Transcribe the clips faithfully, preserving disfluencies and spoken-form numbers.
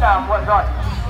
là muộn rồi.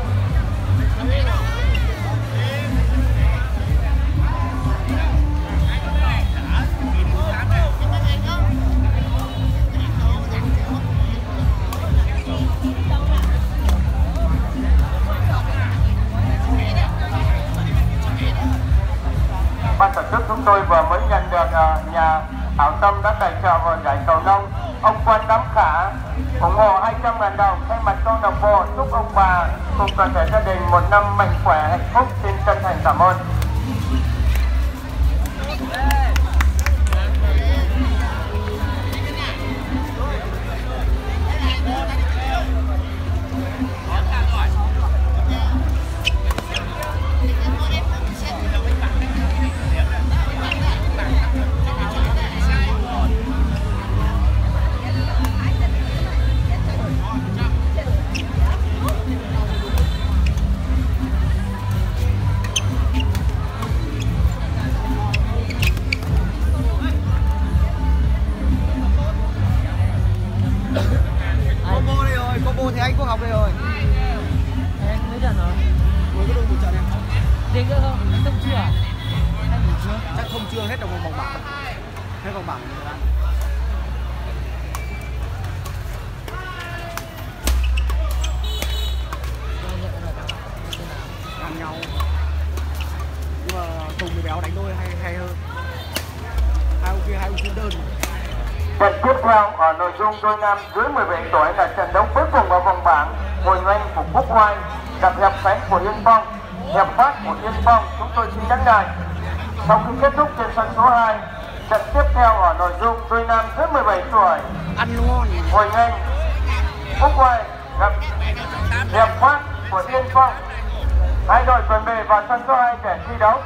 Ban tổ chức chúng tôi vừa mới nhận được uh, nhà hảo tâm đã tài trợ vào giải cầu lông. Ông Quan Đám Khả ủng hộ hai trăm ngàn đồng thay mặt câu lạc bộ, chúc ông bà cùng toàn thể gia đình một năm mạnh khỏe hạnh phúc. Xin chân thành cảm ơn. Trận tiếp theo ở nội dung đôi nam dưới mười bảy tuổi là trận đấu cuối cùng ở vòng bảng. Hồi Anh của Quốc Oai gặp Hiệp Khánh của Yên Phong, Hiệp Phát của Yên Phong. Chúng tôi xin nhắc lại, sau khi kết thúc trên sân số hai, trận tiếp theo ở nội dung đôi nam dưới mười bảy tuổi, ăn luôn. Hồi Anh, Quốc Oai gặp Hiệp Phát của Yên Phong. Hai đội chuẩn bị vào sân số hai để thi đấu.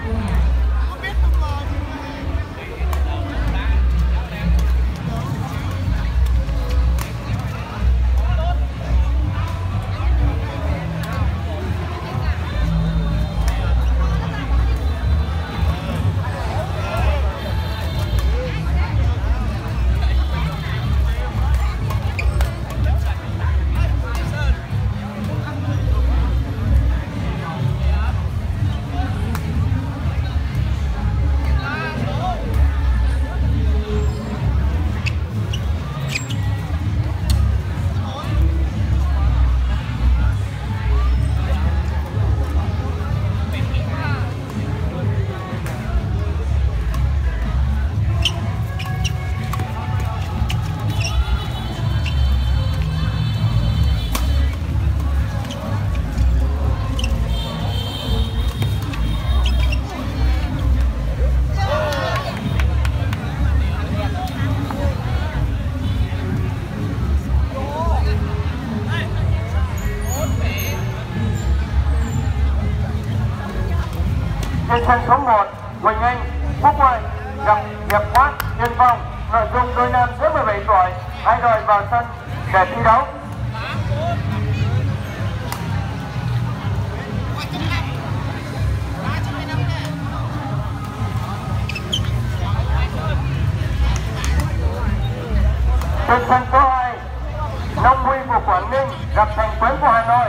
Trên sân số một, Quỳnh Anh, Quốc Oai gặp Hiệp Phát, Yên Phong. Nội dung đôi nam dưới mười bảy tuổi, hai đội vào sân để thi đấu. Trên sân số hai, Long Huy của Quảng Ninh gặp Thành Quế của Hà Nội.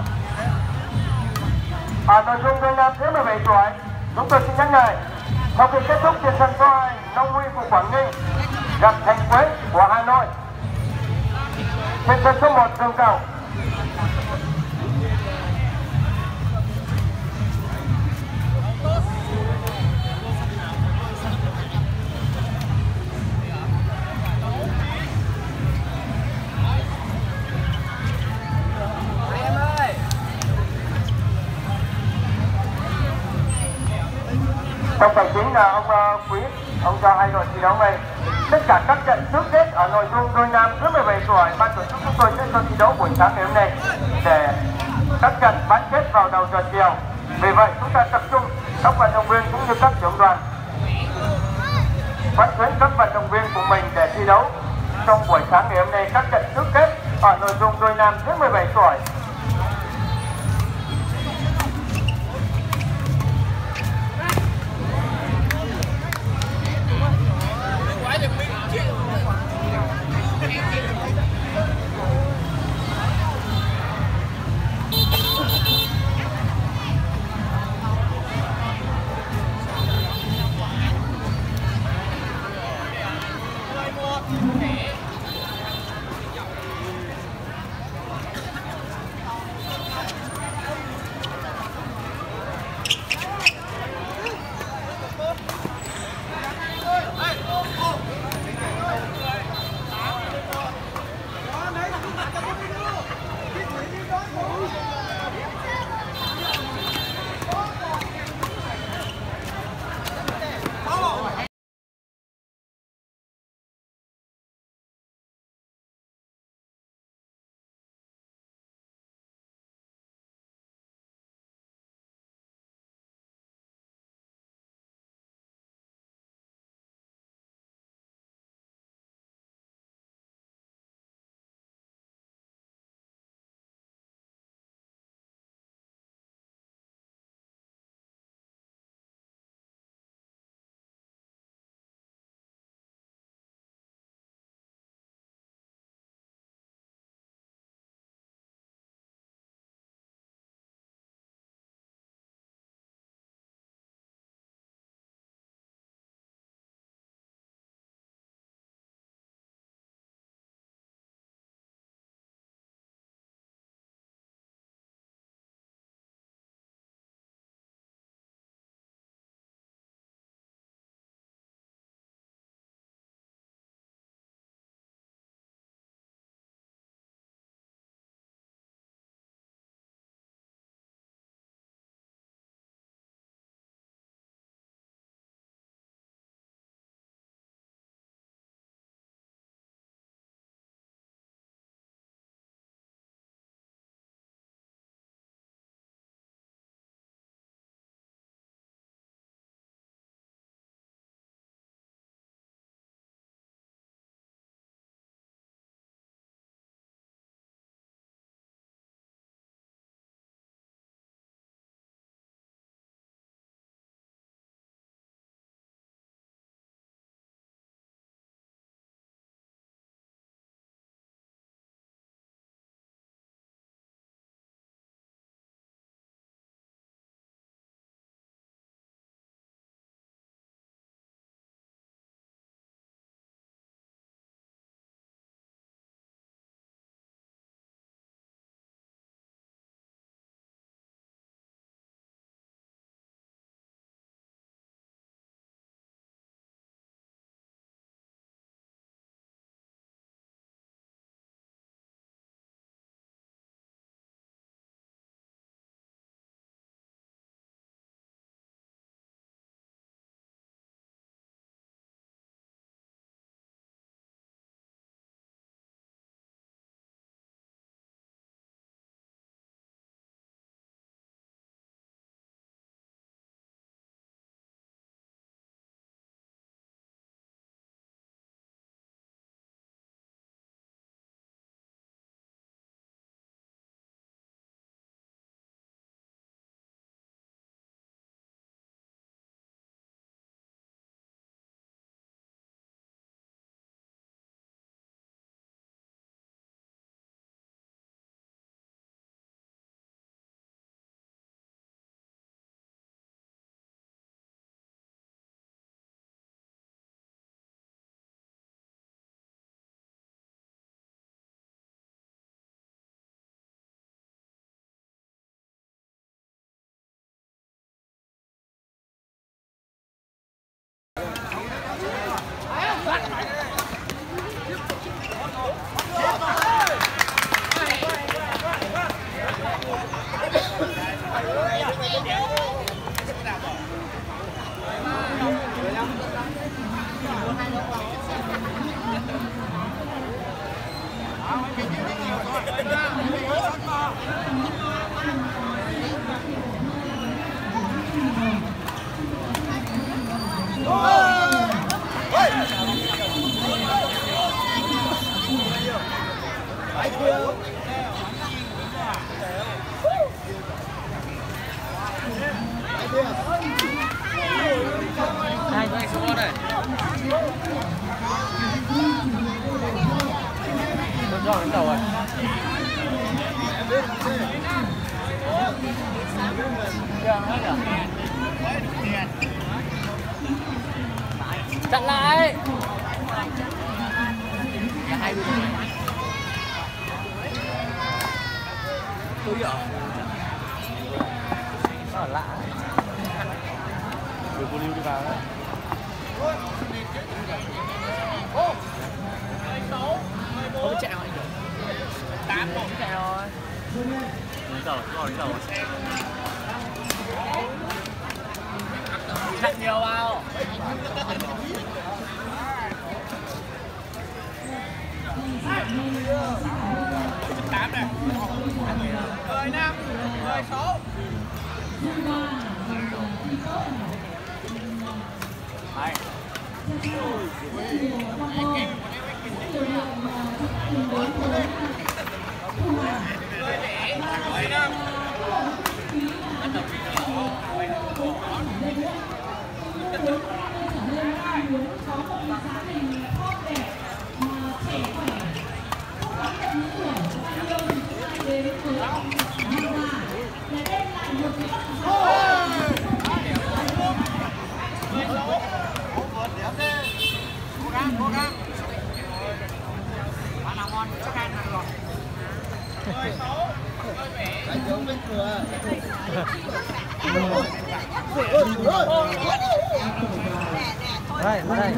Ở nội dung đôi nam dưới mười bảy tuổi, chúng tôi xin nhắc lại, sau khi kết thúc trên sân số hai, Long Huy của Quảng Ninh gặp Thành Quế của Hà Nội. Trên sân số một, Dương Cầu. Trong tài chính là ông uh, Quý, ông cho hai đội thi đấu này. Tất cả các trận trước kết ở nội dung đôi nam dưới mười bảy tuổi, ban tổ chức chúng tôi sẽ cho thi đấu buổi sáng ngày hôm nay để các trận bán kết vào đầu giờ chiều. Vì vậy chúng ta tập trung các vận động viên cũng như các trưởng đoàn phát huyết các vận động viên của mình để thi đấu trong buổi sáng ngày hôm nay các trận trước kết ở nội dung đôi nam dưới mười bảy tuổi. Chặn lại. Cả hai bên. Tôi giờ. Nó là lạ. Đưa cô Lưu đi vào đấy. Không chạy rồi. Tám một chạy rồi. Đi đầu, đi đầu, đi đầu. Chạy nhiều vào. Tám này. Mười năm, mười sáu. Hai. Đây, đây.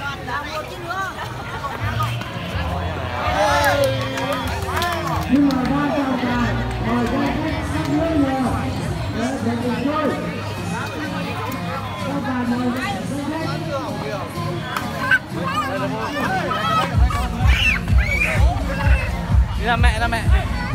Nhưng mà ba chào trà, mời cho khách sắp lên nhiều. Để để cùng thôi. Chào trà mời đi ra mẹ, ra mẹ.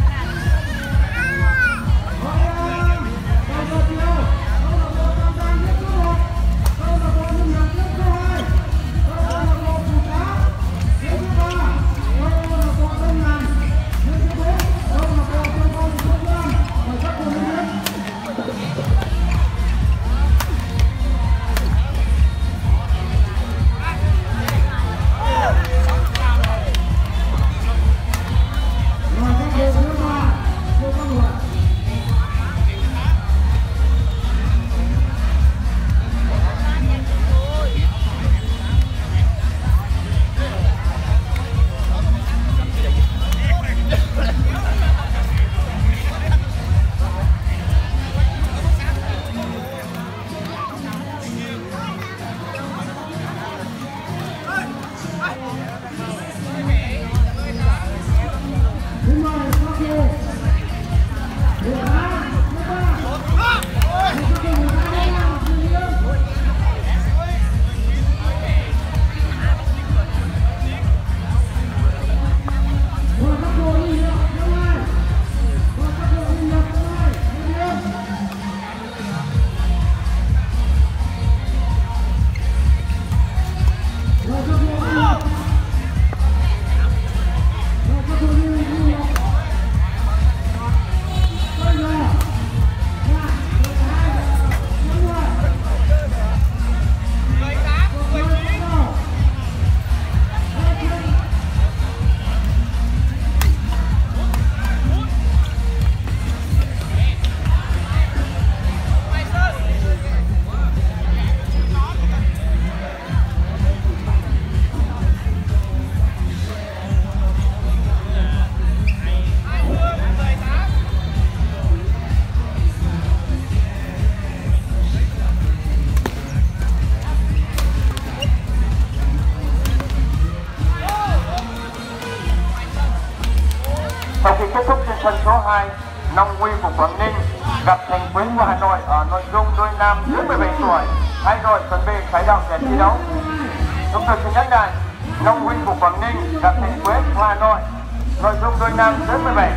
Sau khi kết thúc trên sân số hai, Long Huy của Quảng Ninh gặp Thành Quế của Hà Nội ở nội dung đôi nam dưới mười bảy tuổi. Hai đội chuẩn bị khởi động để thi đấu. Chúng tôi xin nhắc lại, Long Huy của Quảng Ninh gặp Thành Quế của Hà Nội, nội dung đôi nam dưới mười bảy.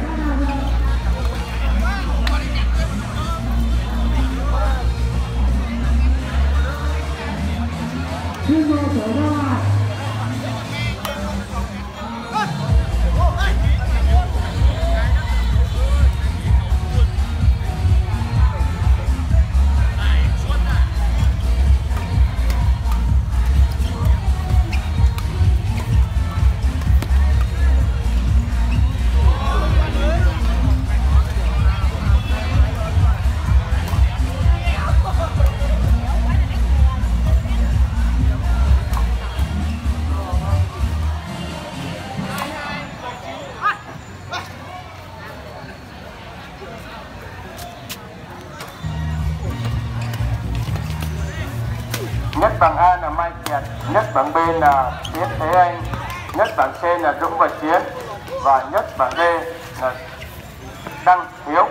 Nhất bảng A là Mai Kiệt, nhất bảng B là Tiến Thế Anh, nhất bảng C là Dũng và Chiến và nhất bảng D là Đăng Hiếu.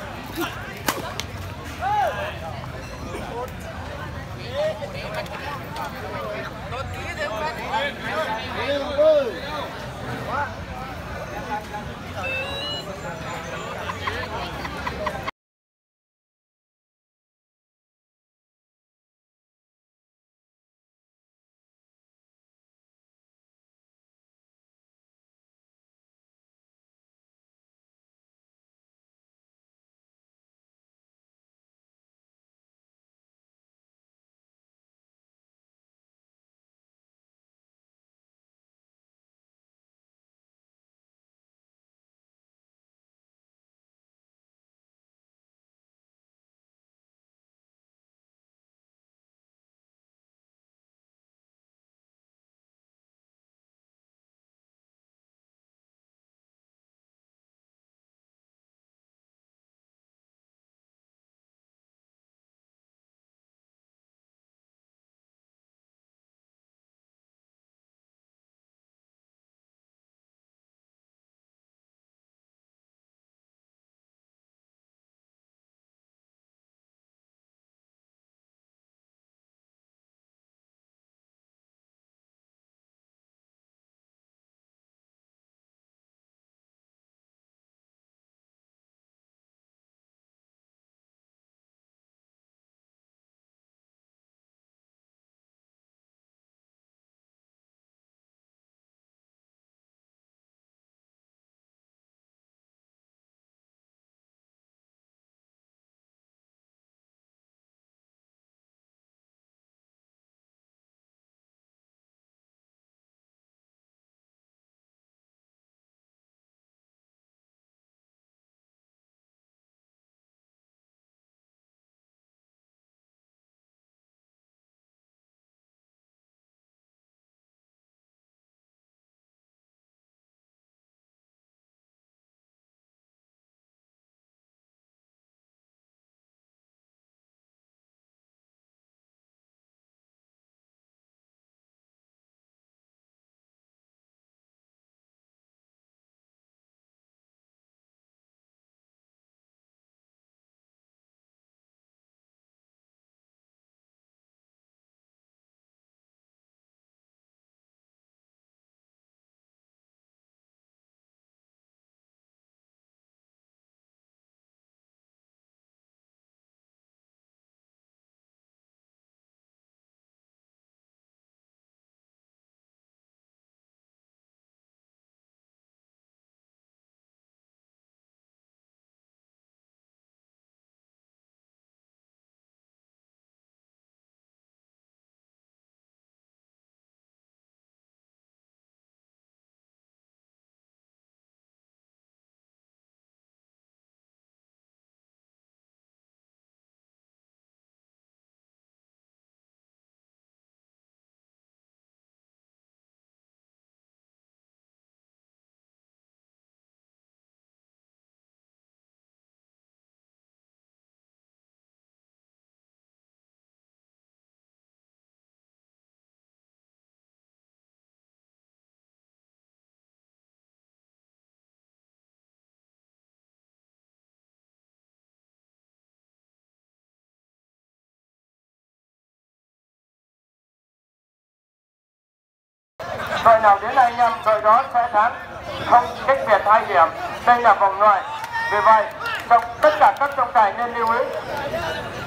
Đội nào đến đây nhầm đội đó sẽ thắng, không cách biệt hai điểm. Đây là vòng loại, vì vậy trong tất cả các trọng tài nên lưu ý.